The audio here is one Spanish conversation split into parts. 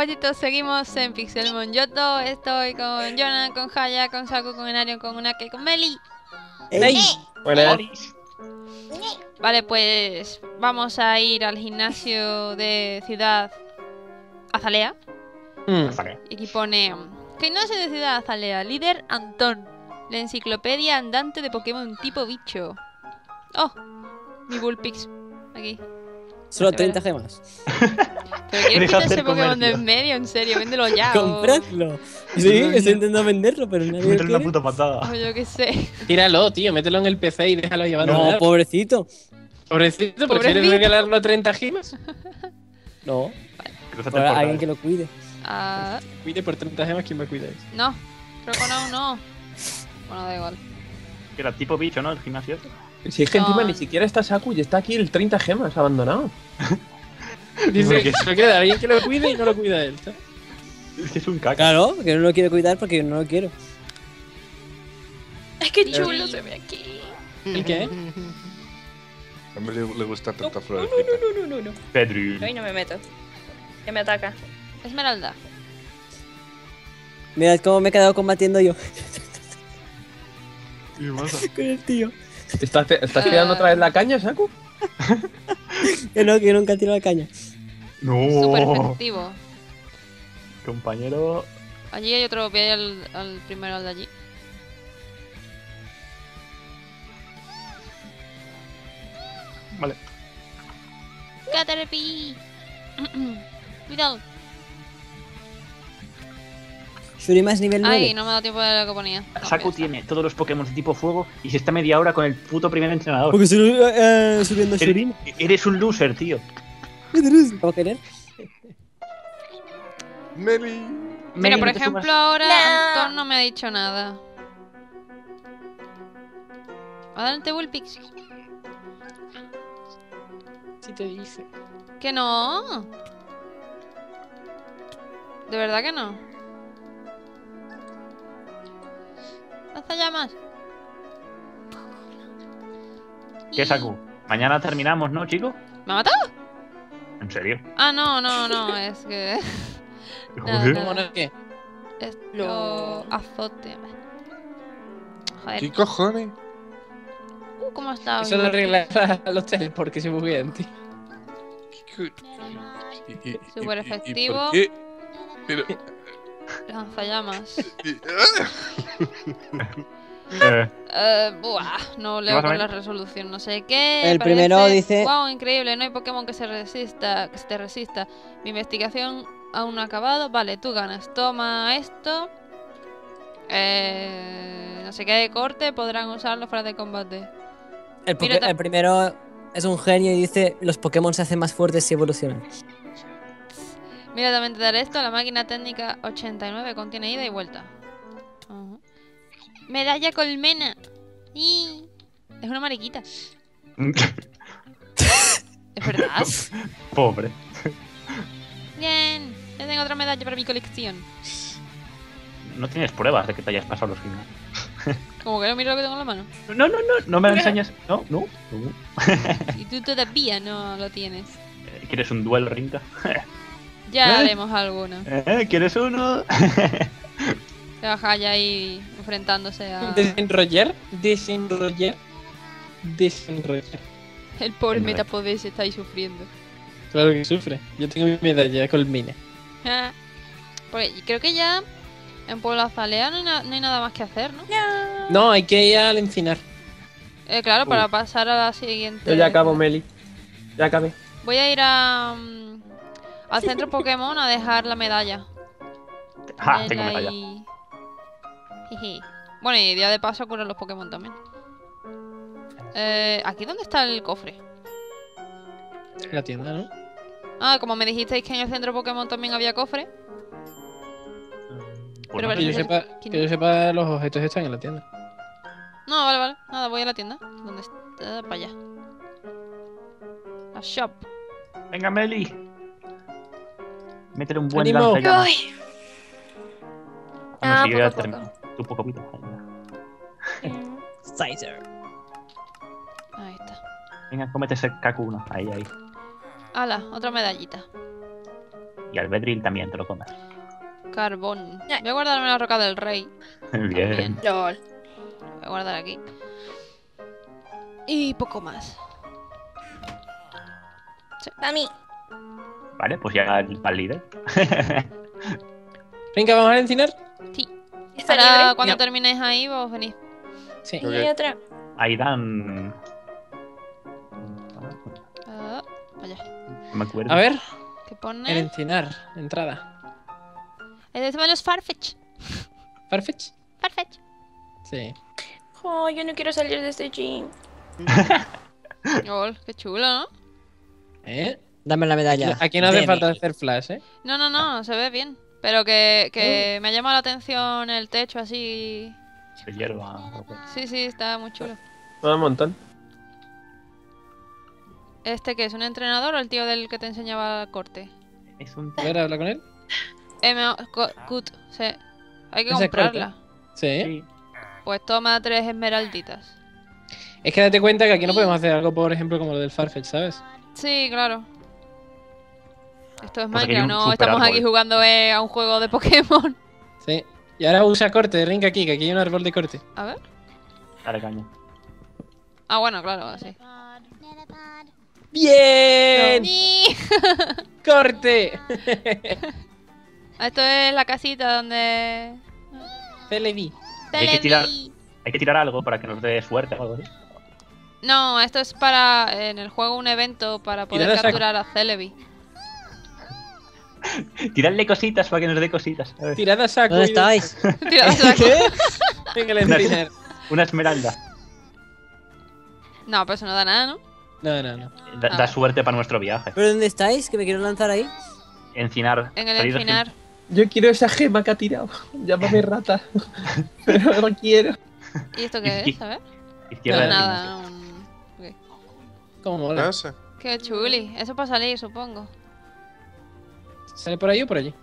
caballitos, seguimos en Pixelmon Yoto. Estoy con Jonan, con Haya, con Saku, con Enarion, con Unake, con Meli. ¡Ey! Buenas. Vale, pues vamos a ir al gimnasio de Ciudad Azalea. Y aquí pone: Gimnasio de Ciudad Azalea, líder Antón. La enciclopedia andante de Pokémon tipo bicho. Oh, mi Bullpix. Aquí. Solo De 30 verdad. gemas. ¿Pero quieres Deja quitar hacer ese Pokémon de comercio. en medio? En serio, véndelo ya. ¡Compradlo! Sí, estoy intentando venderlo, pero nadie lo Métele una quiere. puta patada. O yo qué sé. Tíralo, tío, mételo en el PC y déjalo llevando. No, pobrecito. Pobrecito, ¿prefieres Pobrecito. regalarlo 30 gemas? No, Crúzate para por alguien ahí. que lo cuide. Ah, Cuide por 30 gemas, ¿quién me cuida eso? no. Creo que no. Bueno, da igual. Que era tipo bicho, ¿no? El gimnasio. Si es que encima No. ni siquiera está Saku y está aquí el 30 gemas abandonado. Dice que se lo queda alguien que lo cuide y no lo cuida él, ¿sabes? Es que es un caca. Claro, que no lo quiere cuidar porque yo no lo quiero. Es que chulo se ve aquí. ¿El qué? A mí le gusta tanta flor. No. Pedro. Ahí no me meto. Que me ataca. Esmeralda. Mirad cómo me he quedado combatiendo yo ¿Qué pasa? con el tío. ¿Estás tirando otra vez la caña, Saku? Que no, que nunca tiro la caña. Súper No. efectivo. Compañero. Allí hay otro. Voy a ir al primero, al de allí. Vale. Caterpie. Cuidado. Shurima es nivel 9. Ay, no me ha dado tiempo de lo que ponía. No, Saku ya está. tiene todos los Pokémon de tipo fuego y se está media hora con el puto primer entrenador. Porque estoy subiendo Shurima. Eres un loser, tío. ¿Cómo querer? Meli. Mira, Meli, por no te ejemplo, subas. ahora No. Antón no me ha dicho nada. Adelante, Bullpix. Sí te dice. Que no. ¿De verdad que no? Lanzallamas. ¿Qué, Saku? Mañana terminamos, ¿no, chico? ¿Me ha matado? ¿En serio? Ah, no, es que... Nada, Joder. nada. ¿Cómo no qué? Esto... azote. Joder. ¿Qué cojones? ¿Cómo está? Eso lo arregla a los teles porque se buguean, tío. Súper efectivo. ¿Por qué? Pero. Lanzallamas. Eh, Buah, no leo vas a con ver? la resolución, no sé qué. El primero dice- Wow, increíble, no hay Pokémon que se te resista. Mi investigación aún no ha acabado. Vale, tú ganas. Toma esto. No sé qué de corte, podrán usarlo fuera de combate. Mira, El primero es un genio y dice: los Pokémon se hacen más fuertes si evolucionan. Mira, también te daré esto. La máquina técnica 89 contiene ida y vuelta. Ajá. Medalla colmena. ¡Y! Es una mariquita. ¿Es verdad? Pobre. Bien. Ya tengo otra medalla para mi colección. No tienes pruebas de que te hayas pasado los gimnasios. Como que no miro lo que tengo en la mano. No me lo enseñas. No. Y tú todavía no lo tienes. ¿Quieres un duelo, Rinka? Ya ¿Eh? haremos alguno. ¿Quieres uno? Se baja ya ahí enfrentándose a... Desenrollar. El pobre Hombre. Metapodés está ahí sufriendo. Claro que sufre. Yo tengo mi medalla colmina. Porque creo que ya en Pueblo Azalea no hay nada más que hacer, ¿no? No, hay que ir al encinar. Claro, para pasar a la siguiente... Yo ya acabo, Meli. Ya acabé. Voy a ir a... al centro Pokémon a dejar la medalla. Ja, tengo medalla. Ahí. Jiji. Bueno, y día de paso curar los Pokémon también. ¿Aquí dónde está el cofre? En la tienda, ¿no? Ah, como me dijisteis que en el centro Pokémon también había cofre. Bueno, Pero Que yo sepa, que yo sepa, los objetos están en la tienda. No, vale. Nada, voy a la tienda. ¿Dónde está? Para allá. La shop. venga, Meli. Métele un buen ¡Ánimo! lanzallamas. Ay. Bueno, si yo ya poco a termino. Tu poco pito. Sizer. Ahí está. Venga, cómete ese Kaku 1. Ahí. Ala, otra medallita. Y al Bedril también te lo comes. Carbón. Voy a guardarme la roca del rey. Bien. LOL. Voy a guardar aquí. Y poco más. A mí. Vale, pues ya al líder. Rinka, ¿vamos a encinar? Sí. ¿Está Ahora, libre? cuando Ya. terminéis ahí, vos venís. Sí. Y hay otra. Ahí dan... Vaya. No me acuerdo. A ver, ¿Qué el pone? encinar, entrada. Es de los Farfetch. ¿Farfetch? Farfetch. Sí. Oh, yo no quiero salir de este gym. Oh, qué chulo, ¿no? Dame la medalla. Aquí no hace Deme. falta hacer flash, ¿eh? No, se ve bien. Pero que me ha llamado la atención el techo así. De hierba. Sí, está muy chulo. Un montón. ¿Este qué es? ¿Un entrenador o el tío del que te enseñaba corte? Es un... A ver, habla con él. Cut, sí. Hay que ¿Ese comprarla. Sí. Sí. Pues toma 3 esmeralditas. Es que date cuenta que aquí no podemos hacer algo, por ejemplo, como lo del Farfetch, ¿sabes? Sí, claro. Esto es Pues aquí hay Minecraft, un no super estamos aquí árbol. jugando a un juego de Pokémon. Sí. Y ahora usa corte, Rinka aquí, que aquí hay un árbol de corte. A ver. Dale caña. Ah, bueno, claro, así. ¡Bien! ¡Ni! ¡Corte! Esto es la casita donde... Celebi. Hay que tirar- Hay que tirar algo para que nos dé suerte o algo así. No, esto es para... En el juego un evento para poder Tirad a saco. capturar a Celebi. Tiradle cositas para que nos dé cositas. A ver. Tirad a saco. ¿Dónde y- estáis? Tirad a saco. Venga, el encinar. Una esmeralda. No, pero eso no da nada, ¿no? No. Da suerte para nuestro viaje. ¿Pero dónde estáis? Que me quiero lanzar ahí. Encinar. En el salir de- encinar. Yo quiero esa gema que ha tirado. Llámame rata. Pero no quiero. ¿Y esto qué es? A ver. Izquierda No, del nada. gimnasio. Ok. ¿Cómo mola? No sé. Qué chuli. Eso para salir, supongo. ¿Sale por ahí o por allí?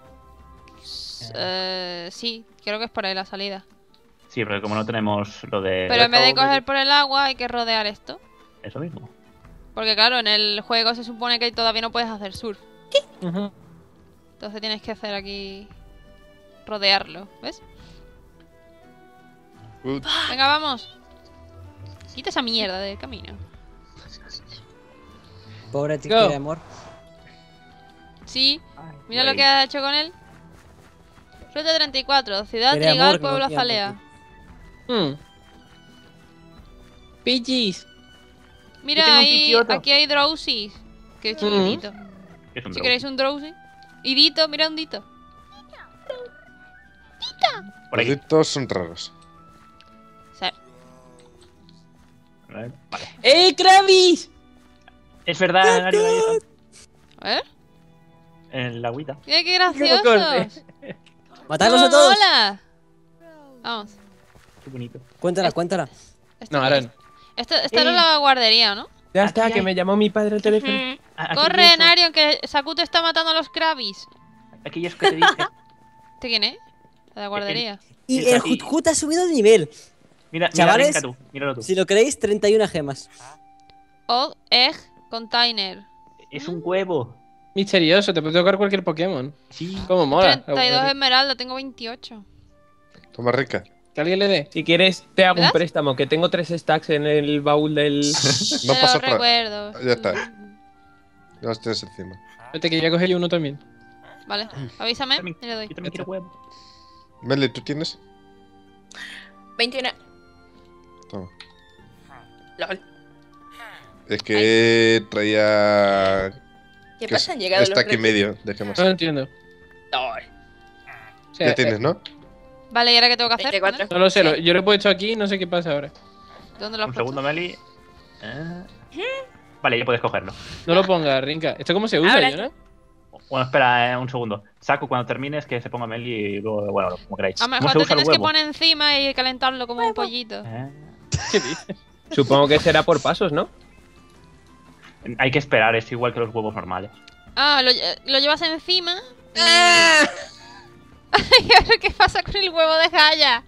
Sí, creo que es por ahí la salida. Sí, porque como no tenemos lo de... Pero en vez de coger por el agua, hay que rodear esto. Eso mismo. Porque claro, en el juego se supone que todavía no puedes hacer surf. Ujú. Entonces tienes que hacer aquí... rodearlo, ¿ves? Good. Venga, vamos. Quita esa mierda de camino. Pobre Go. chico de amor. Sí, mira Güey. lo que ha hecho con él. Ruta 34, Ciudad Quiere Trigal, amor, que no Pueblo tiene Azalea. Pidgeys. Mira, tengo un ahí, Pidgeotto. aquí hay Drowsy. Qué chiquitito. Es un Si drone. queréis un Drowsy. Y Dito, mira un Dito. Por Los aquí. ditos son raros. Sí. Vale. Kravis! Es verdad, Mario, ahí está. A ver. En la agüita. Mira qué corte. graciosos. ¡Matarlos ¡Cómo a todos! mola! Vamos. Qué bonito. Cuéntala. Esto, No, ahora no. Esta era la guardería, ¿no? Ya está, que me llamó mi padre al teléfono. Aquí Corre, eso. Narion, que Sakuto está matando a los Kravis. Aquí es que te dije. ¿Este quién es? La de guardería. Y Mira, el Hut ha subido de nivel. Mira, Chavales, mira, tú. Míralo tú. Si lo queréis, 31 gemas. Odd Egg Container. Es un huevo. Misterioso, te puede tocar cualquier Pokémon. Sí. ¿Cómo mola? 32 esmeralda, tengo 28. Toma rica. Que alguien le dé. Si quieres, te hago ¿Verdad? un préstamo, que tengo 3 stacks en el baúl del. No Te pasa lo nada. recuerdo. Ya está. Ya los tienes encima. Vete, que voy a coger yo uno también. Vale, avísame También- y le doy. Yo también quiero huevo. Meli, ¿tú tienes? 21. Toma. LOL. Es que traía... ¿Qué que pasa? Han llegado está los aquí en reyes. medio de gemas. No lo entiendo. LOL. O sea, Ya tienes, ¿no? Vale, ¿y ahora qué tengo que hacer? 24. no lo sé, yo lo he puesto aquí y no sé qué pasa ahora. ¿Dónde lo has Un puesto? segundo, Meli. Vale, ya puedes cogerlo. No lo pongas, Rinka. ¿Esto cómo se usa, Ahora. Yona? Bueno, espera, un segundo. Saco cuando termines que se ponga Meli y luego, bueno, como queráis. A lo ¿Cómo mejor se te usa el tienes que huevo? poner encima y calentarlo como un pollito. ¿Qué dices? Supongo que será por pasos, ¿no? Hay que esperar, es igual que los huevos normales. Ah, lo llevas encima. Y a ver qué pasa con el huevo de Gaia.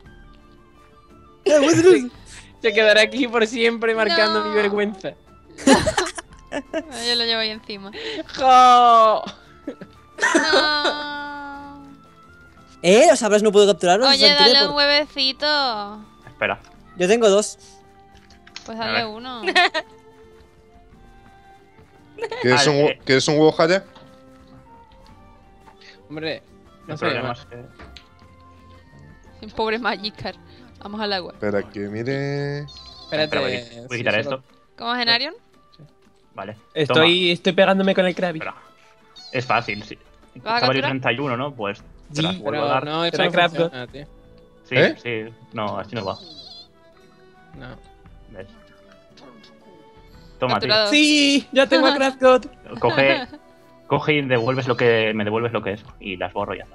Se quedará aquí por siempre marcando No. mi vergüenza. Yo lo llevo ahí encima. ¡Jo! O sea, no puedo capturarlo. Oye, dale un huevecito. Espera. Yo tengo 2. Pues A dale ver. uno. ¿Quieres un huevo, Jaya? Hombre, no El sé. problema es que... Pobre Magikarp. Vamos al agua. Espera que mire. Espérate. Espera, voy a quitar esto. ¿Cómo es Genarion? Vale. Estoy pegándome con el Krabby. Espera. Es fácil, sí. ¿Vas a Caballo capturar? 31, ¿no? Pues te las Sí, vuelvo a Pero dar. no, eso Será no Crabgot. funciona, tío. Sí, ¿Eh? sí. No, así no va. No. ¿Ves? Toma, tío. Capturado. Sí, ya tengo a Krabgot. Coge y me devuelves lo que es. Y las borro y ya está.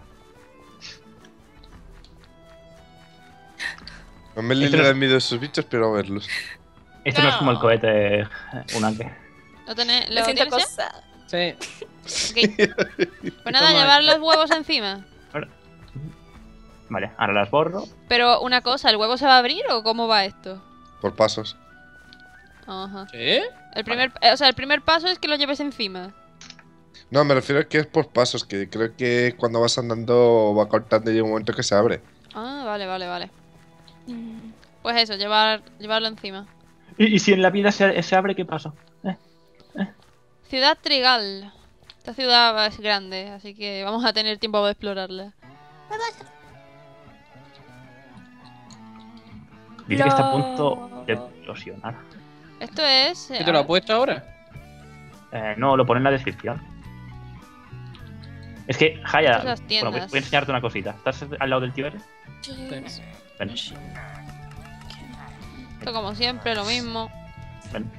A Meli Esto le no- dan miedo a esos bichos, pero a verlos. Esto no es como el No. cohete Unanque. ¿Lo tenés? Me ¿Lo siento tienes ya? acosada. Sí. Ok. Pues nada, Toma. llevar los huevos encima. Vale, ahora las borro. Pero una cosa, ¿el huevo se va a abrir o cómo va esto? Por pasos. Ajá. ¿Sí? El primer paso es que lo lleves encima. No, me refiero a que es por pasos, que creo que cuando vas andando va cortando y llega un momento que se abre. Ah, vale. Pues eso, llevarlo encima. ¿Y si en la vida se abre, qué pasa? Ciudad Trigal. Esta ciudad es grande, así que vamos a tener tiempo de explorarla. Dice que está a punto de explosionar. Esto es... ¿Y te lo has puesto ahora? No, lo pone en la descripción. Es que, Jaya, Estas son las bueno, voy a tiendas. enseñarte una cosita. ¿Estás al lado del tío ese? Ven, Esto como siempre, lo mismo. ven.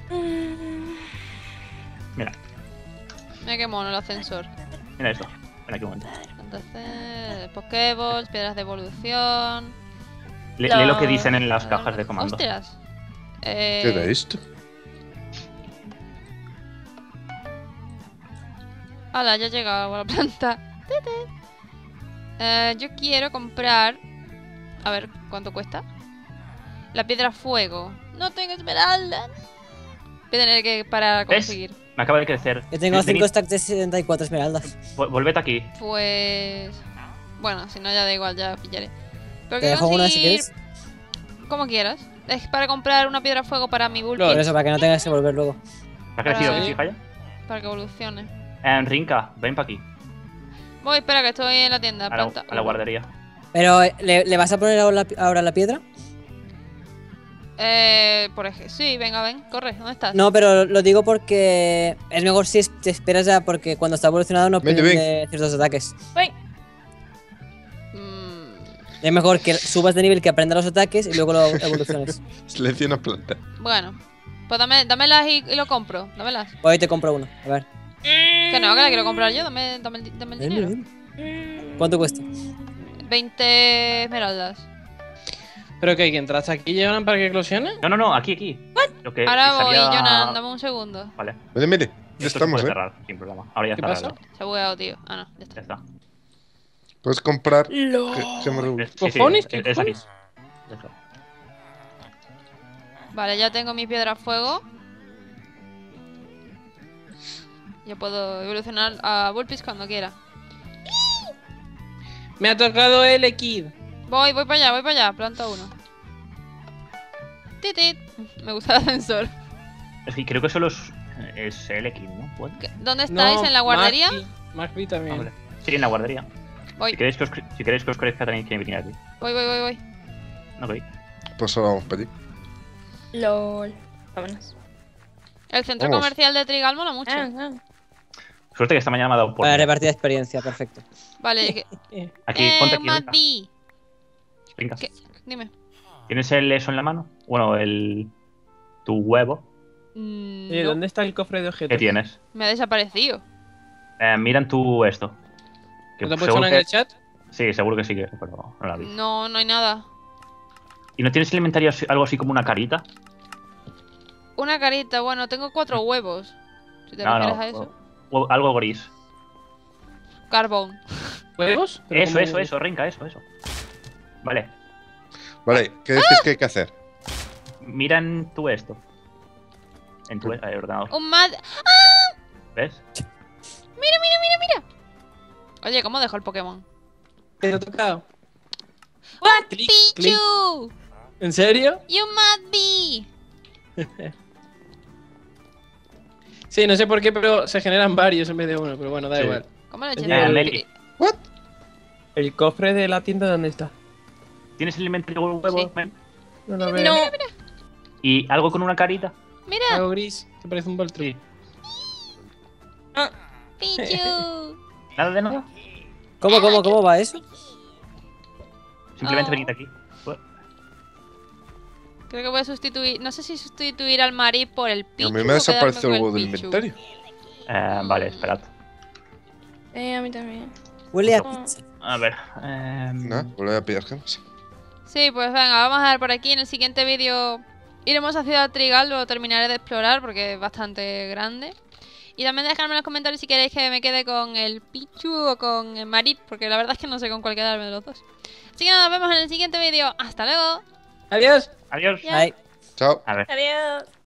Mira, Mira qué mono el ascensor. mira esto. Ven aquí un momento. Entonces, Pokéballs, piedras de evolución... Lee lo que dicen en las cajas de comando. ¡Hostias! ¿Qué era esto? Hala, ya he llegado a la planta. Yo quiero comprar... A ver, ¿cuánto cuesta? La piedra fuego. No tengo esmeralda. Voy a tener que parar a ¿Ves? conseguir. Me acaba de crecer. Yo tengo Venid, 5 stacks de 74 esmeraldas. Volved aquí. Pues... Bueno, si no ya da igual, ya pillaré. Pero Te quiero dejo una si conseguir... quieres. Como quieras. Es para comprar una piedra fuego para mi Bullpix. Por eso, para que no tengas que volver luego. ¿Te ha crecido Ah. que sí, Jaya? Para que evolucione. Rinka, ven para aquí. Voy, espera que estoy en la tienda. A Planta. la guardería. Pero, ¿le vas a poner ahora la piedra? Por ejemplo, sí, venga, ven, corre, ¿dónde estás? No, pero lo digo porque es mejor si te esperas ya, porque cuando está evolucionado no Vente, pierde ciertos ataques. Mm, Es mejor que subas de nivel, que aprenda los ataques y luego lo evoluciones. Selecciona planta. bueno, pues dámelas y lo compro, dámelas. Hoy te compro uno, a ver. Que no, que la quiero comprar yo, dame el dinero. ¿Cuánto cuesta? 20 esmeraldas. ¿Pero qué? ¿Que entraste aquí y llevan para que eclosione? No, aquí. Lo que Ahora voy, salía- Jonan, dame un segundo. Vale. Mire, ya Esto se estamos, puede ¿eh? cerrar, sin problema. Ahora ya ¿Qué está pasa? arreglado. Se ha bugueado, tío. Ah, no, ya Ya está. está. Puedes comprar. Lo- ¿Cojones? ¿Qué Es aquí. cojones? Eso. Vale, ya tengo mi piedra fuego. Yo puedo evolucionar a Bullpix cuando quiera. Me ha tocado el Kid. Voy para allá, planta uno. Titit. Me gusta el ascensor. Es que creo que solo es el X, ¿no? ¿Puede? ¿Dónde estáis? ¿En la guardería? Magby también. Ah, vale. Sí, en la guardería. Voy, Si queréis que os crezca, tenéis que venir aquí. voy. No, ok. Pues ahora vamos para allí. LOL. Vámonos. El centro Vamos. comercial de Trigal mola mucho. Suerte que esta mañana me ha dado por. Para repartir experiencia, perfecto. Vale, Aquí, ponte aquí. Rinka. Mati. Rinka. ¿Qué? Dime. ¿Tienes el eso en la mano? Bueno, tu huevo. Oye, No, ¿dónde está el cofre de objetos? ¿Qué tienes? me ha desaparecido. Mira en tu esto. Que ¿No te has puesto seguro nada en el que- chat? Sí, seguro que sí, pero no la vi. No hay nada. ¿Y no tienes el inventario algo así como una carita? Una carita, bueno, tengo 4 huevos. Si te No, refieres a eso. o algo gris. Carbón. ¿Huevos? Pero Eso, como- Rinka, eso. Vale. Vale, ¿qué decís que hay que hacer? Mira en tu esto. En tu ordenador. Un mad. ¿Ves? Oye, ¿cómo dejo el Pokémon? Te lo he tocado. What? Clic, Pichu! ¿En serio? You must be. Sí, no sé por qué, pero se generan varios en vez de uno, pero bueno, da Sí. igual. ¿Cómo lo he Oye, hecho? Meli. ¿What? ¿El cofre de la tienda dónde está? ¿Tienes el inventario con huevos, Sí. men? No lo veo. No. ¿Y algo con una carita? Mira, Algo gris, que parece un Voltron. Pichu. ¿Nada de nada? ¿Cómo va eso? Simplemente Oh. venid aquí. Creo que voy a sustituir. No sé si sustituir al Mari por el Y Pichu. a mí me o quedarme desapareció con el huevo del Pichu. inventario. Vale, esperad. A mí también. Huele a Oh. pizza. A ver. Nada, vuelve a pillar gemas. Sí, pues venga, vamos a dar por aquí. En el siguiente vídeo iremos a Ciudad Trigal, lo terminaré de explorar porque es bastante grande. Y también dejadme en los comentarios si queréis que me quede con el Pichu o con el Marit, porque la verdad es que no sé con cuál quedarme de los dos. Así que nada, nos vemos en el siguiente vídeo. ¡Hasta luego! Adiós. Adiós. Ya. Ay. Chao. A ver. Adiós.